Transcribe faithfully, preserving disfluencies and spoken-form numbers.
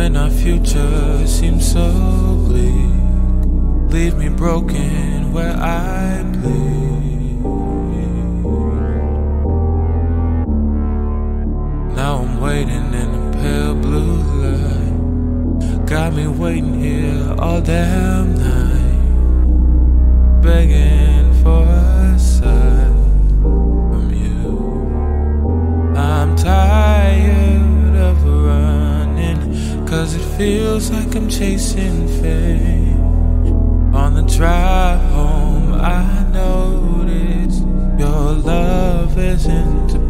when our future seems so bleak. Leave me broken where I bleed. Now I'm waiting in the pale blue light. Got me waiting here all damn night, begging for a sign from you. I'm tired of running, cause it feels like I'm chasing fame. On the drive home I notice your love isn't